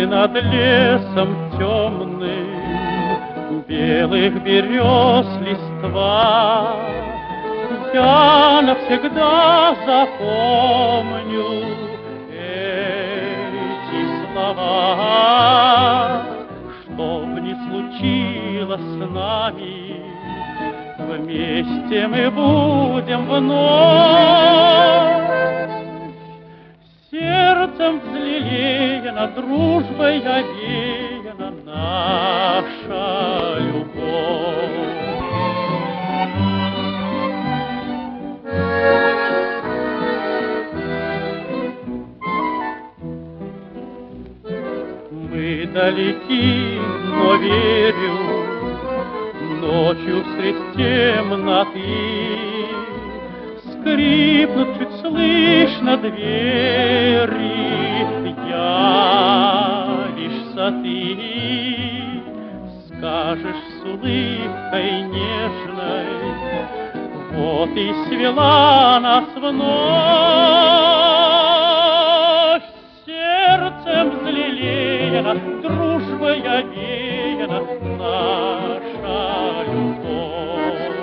над лесом темным белых берез листва. Я навсегда запомню эти слова. Что б ни случилось с нами, вместе мы будем вновь. Сердцем взлелеяна, дружбой овеяна наша любовь. Мы далеки, но верю, ночью средь темноты скрипнут чуть слышно двери. Явишься ты, скажешь с улыбкой нежной: вот и свела нас вновь. Сердцем взлелеяна, дружбой овеяна наша любовь.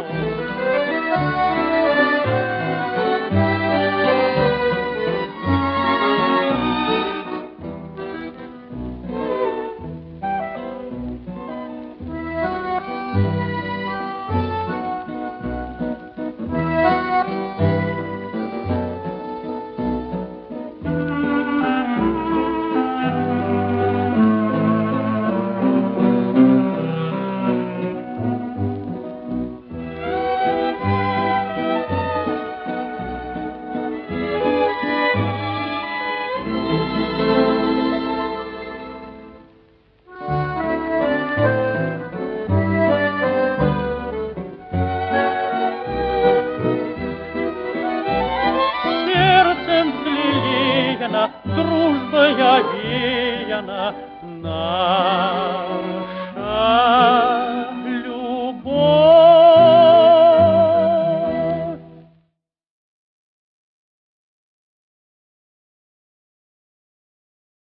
Дружбой овеяна наша